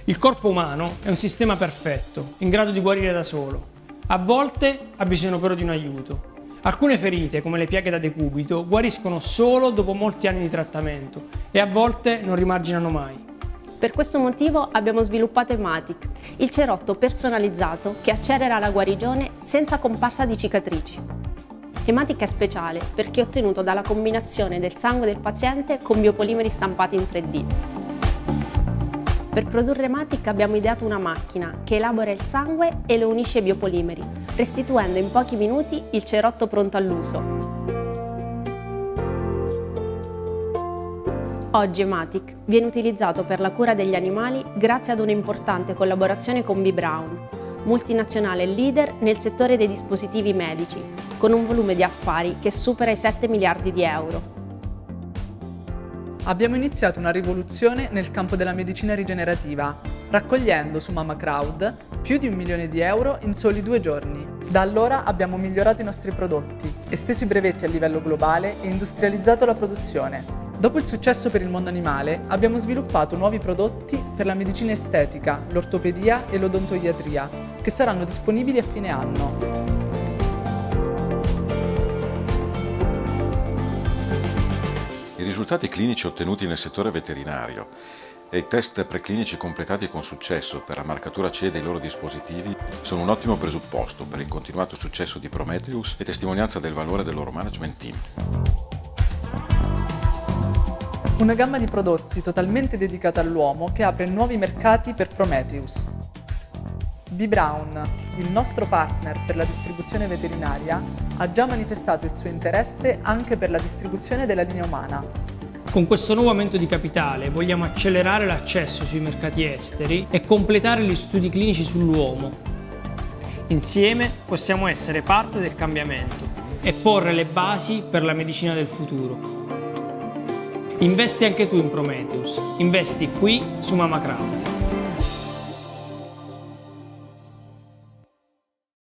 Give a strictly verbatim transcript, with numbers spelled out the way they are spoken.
Il corpo umano è un sistema perfetto, in grado di guarire da solo. A volte ha bisogno però di un aiuto. Alcune ferite, come le piaghe da decubito, guariscono solo dopo molti anni di trattamento e a volte non rimarginano mai. Per questo motivo abbiamo sviluppato Ematic, il cerotto personalizzato che accelera la guarigione senza comparsa di cicatrici. Ematic è speciale perché è ottenuto dalla combinazione del sangue del paziente con biopolimeri stampati in tre D. Per produrre Ematic abbiamo ideato una macchina che elabora il sangue e lo unisce ai biopolimeri, restituendo in pochi minuti il cerotto pronto all'uso. Oggi Ematic viene utilizzato per la cura degli animali grazie ad un'importante collaborazione con B. Braun, multinazionale leader nel settore dei dispositivi medici, con un volume di affari che supera i sette miliardi di euro. Abbiamo iniziato una rivoluzione nel campo della medicina rigenerativa, raccogliendo su MamaCrowd più di un milione di euro in soli due giorni. Da allora abbiamo migliorato i nostri prodotti, esteso i brevetti a livello globale e industrializzato la produzione. Dopo il successo per il mondo animale, abbiamo sviluppato nuovi prodotti per la medicina estetica, l'ortopedia e l'odontoiatria, che saranno disponibili a fine anno. I risultati clinici ottenuti nel settore veterinario e i test preclinici completati con successo per la marcatura C E dei loro dispositivi sono un ottimo presupposto per il continuato successo di Prometheus e testimonianza del valore del loro management team. Una gamma di prodotti totalmente dedicata all'uomo che apre nuovi mercati per Prometheus. B. Braun, il nostro partner per la distribuzione veterinaria, ha già manifestato il suo interesse anche per la distribuzione della linea umana. Con questo nuovo aumento di capitale vogliamo accelerare l'accesso sui mercati esteri e completare gli studi clinici sull'uomo. Insieme possiamo essere parte del cambiamento e porre le basi per la medicina del futuro. Investi anche tu in Prometheus, investi qui su MamaCrowd.